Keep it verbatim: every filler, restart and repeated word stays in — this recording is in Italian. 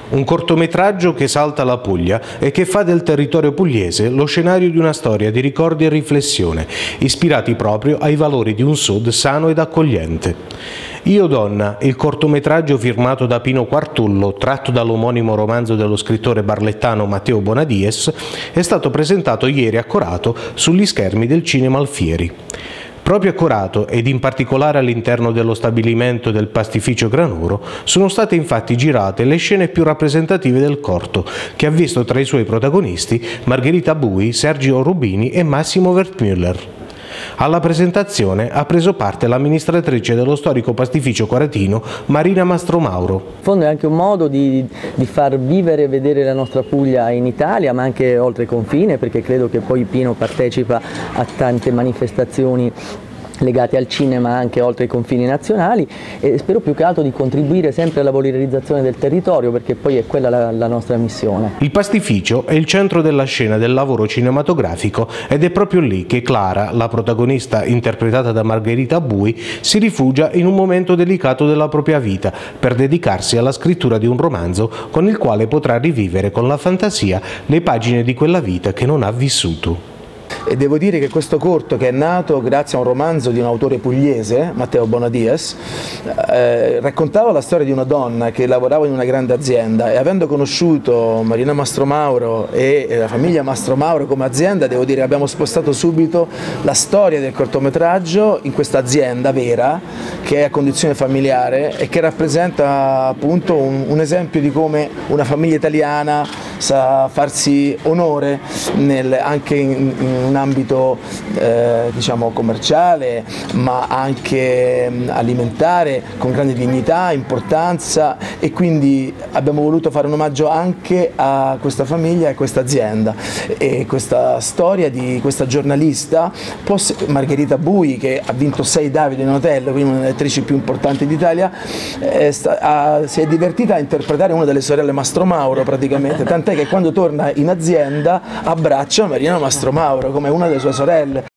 un cortometraggio che esalta la Puglia e che fa del territorio pugliese lo scenario di una storia di ricordi e riflessione, ispirati proprio ai valori di un Sud sano ed accogliente. Io donna, il cortometraggio firmato da Pino Quartullo, tratto dall'omonimo romanzo dello scrittore barlettano Matteo Bonadies, è stato presentato ieri a Corato sugli schermi del Cinema Alfieri. Proprio a Corato, ed in particolare all'interno dello stabilimento del Pastificio Granuro, sono state infatti girate le scene più rappresentative del corto, che ha visto tra i suoi protagonisti Margherita Bui, Sergio Rubini e Massimo Wertmüller. Alla presentazione ha preso parte l'amministratrice dello storico pastificio coratino Marina Mastromauro. In fondo è anche un modo di, di far vivere e vedere la nostra Puglia in Italia, ma anche oltre confine, perché credo che poi Pino partecipa a tante manifestazioni legate al cinema anche oltre i confini nazionali, e spero più che altro di contribuire sempre alla valorizzazione del territorio, perché poi è quella la, la nostra missione. Il pastificio è il centro della scena del lavoro cinematografico ed è proprio lì che Clara, la protagonista interpretata da Margherita Bui, si rifugia in un momento delicato della propria vita per dedicarsi alla scrittura di un romanzo con il quale potrà rivivere con la fantasia le pagine di quella vita che non ha vissuto. E devo dire che questo corto, che è nato grazie a un romanzo di un autore pugliese, Matteo Bonadies, eh, raccontava la storia di una donna che lavorava in una grande azienda, e avendo conosciuto Marina Mastromauro e la famiglia Mastromauro come azienda, devo dire che abbiamo spostato subito la storia del cortometraggio in questa azienda vera che è a condizione familiare e che rappresenta appunto un, un esempio di come una famiglia italiana sa farsi onore nel, anche in, in un ambito eh, diciamo commerciale, ma anche alimentare, con grande dignità, importanza, e quindi abbiamo voluto fare un omaggio anche a questa famiglia e a questa azienda. E questa storia di questa giornalista, Margherita Bui, che ha vinto sei Davide in Hotel, quindi una delle attrici più importanti d'Italia, eh, si è divertita a interpretare una delle sorelle Mastromauro praticamente, tant'è che quando torna in azienda abbraccia Marina Mastromauro come una delle sue sorelle,